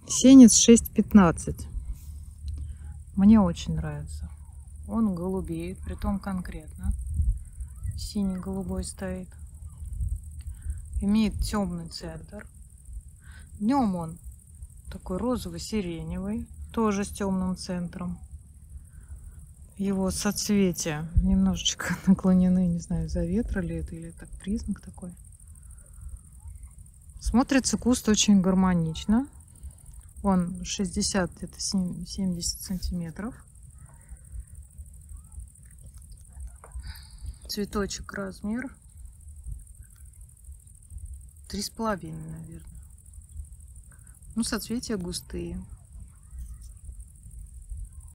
Сенец 6,15. Мне очень нравится. Он голубеет, притом конкретно. Синий-голубой стоит. Имеет темный центр. Днем он такой розово-сиреневый, тоже с темным центром. Его соцветия немножечко наклонены, не знаю, из-за ветра ли это, или это признак такой. Смотрится куст очень гармонично. Он 60, где-то 70 сантиметров. Цветочек размер 3,5, наверное. Ну, соцветия густые.